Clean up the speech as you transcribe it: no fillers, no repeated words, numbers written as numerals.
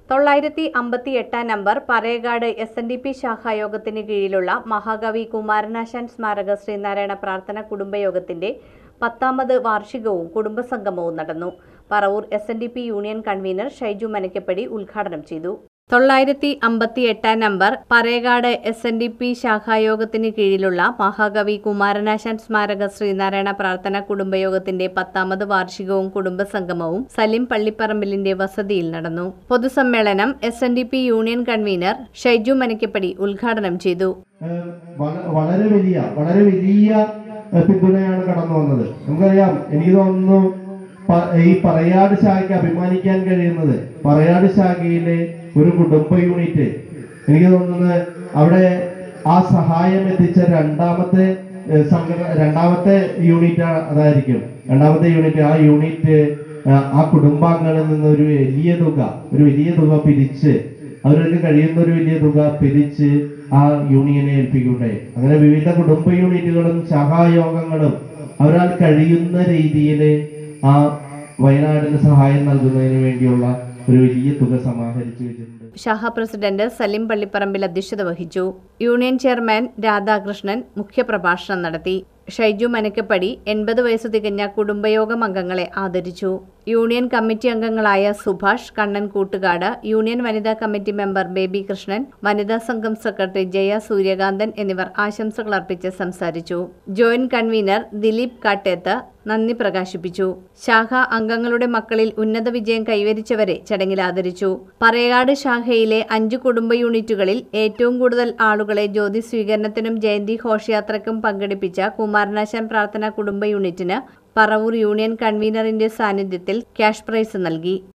958 number Parayakad SNDP ശാഖായോഗത്തിന് കീഴിലുള്ള മഹാകവി കുമാരനാശാൻ സ്മാരക ശ്രീനാരായണ പ്രാർത്ഥന കുടുംബയോഗത്തിന്റെ 10ാമത് വാർഷികവും കുടുംബസംഗമവും നടന്നു. Paravur SNDP union convener Shaiju Manakkappady ഉദ്ഘാടനം ചെയ്തു. 958 നമ്പർ പറയകാട് SNDP ശാഖായോഗത്തിന് കീഴിലുള്ള മഹാകവി കുമാരനാശാൻ സ്മാരക ശ്രീനാരായണ പ്രാർത്ഥന കുടുംബയോഗത്തിന്റെ 10ാമത് വാർഷികവും കുടുംബസംഗമവും സലിം പള്ളിപ്പറമ്പിലിന്റെ വസതിയിൽ നടന്നു. പൊതുസമ്മേളനം SNDP union convener Shaiju Manakkappady ഉദ്ഘാടനം ചെയ്തു. വളരെ വലിയ പിന്തുണയാണ് കടന്നു വന്നത്. നമുക്കറിയാം, എനിക്ക് തോന്നുന്നു ഈ പറയാട് ശാഖയ്ക്ക് അഭിമാനിക്കാൻ കഴിയുന്നത് പറയാട് ശാഖയിലെ ഒരു കുടുംബ യൂണിറ്റ്, എനിക്ക് തോന്നുന്നത് അവിടെ ആ സഹായം എത്തിച്ച രണ്ടാമത്തെ യൂണിറ്റ് അതായിരിക്കും. രണ്ടാമത്തെ യൂണിറ്റ് ആ കുടുംബാംഗങ്ങളിൽ നിന്ന് ഒരു വലിയ തുക പിരിച്ച്, അവർക്ക് കഴിയുന്ന ഒരു വലിയ തുക പിരിച്ച് ആ യൂണിയനെ ഏൽപ്പിക്കുകയുണ്ടായി. അങ്ങനെ വിവിധ കുടുംബ യൂണിറ്റുകളും ശാഖായോഗങ്ങളും അവരാൽ കഴിയുന്ന രീതിയിൽ ആ വയനാടിന് സഹായം നൽകുന്നതിന് വേണ്ടിയുള്ള ഒരു വലിയ തുക സമാഹരിച്ചു വെച്ചിട്ടുണ്ട്. ശാഖാ പ്രസിഡന്റ് സലിം പള്ളിപ്പറമ്പിൽ അധ്യക്ഷത വഹിച്ചു. യൂണിയൻ ചെയർമാൻ രാധാകൃഷ്ണൻ മുഖ്യപ്രഭാഷണം നടത്തി. ഷൈജു മനക്കപ്പടി 80 വയസ്സ് തികഞ്ഞ കുടുംബയോഗം അംഗങ്ങളെ ആദരിച്ചു. യൂണിയൻ കമ്മിറ്റി അംഗങ്ങളായ സുഭാഷ്, കണ്ണൻ കൂട്ടുകാട്, യൂണിയൻ വനിതാ കമ്മിറ്റി മെമ്പർ ബേബി കൃഷ്ണൻ, വനിതാ സംഘം സെക്രട്ടറി ജയ സൂര്യകാന്തൻ എന്നിവർ ആശംസകൾ അർപ്പിച്ച് സംസാരിച്ചു. ജോയിന്റ് കൺവീനർ ദിലീപ് കാട്ടേത്ത് നന്ദി പ്രകാശിപ്പിച്ചു. ശാഖ അംഗങ്ങളുടെ മക്കളിൽ ഉന്നത വിജയം കൈവരിച്ചവരെ ചടങ്ങിൽ ആദരിച്ചു. പറയകാട് ശാഖയിലെ 5 കുടുംബ യൂണിറ്റുകളിൽ ഏറ്റവും കൂടുതൽ ആളുകളെ ജ്യോതി സ്വീകരണത്തിനും ജയന്തി ഘോഷയാത്രയ്ക്കും പങ്കെടുപ്പിച്ച കുമാരനാശാൻ പ്രാർത്ഥന കുടുംബ യൂണിറ്റിന് പറവൂർ യൂണിയൻ കൺവീനറിന്റെ സാന്നിധ്യത്തിൽ ക്യാഷ് പ്രൈസ് നൽകി.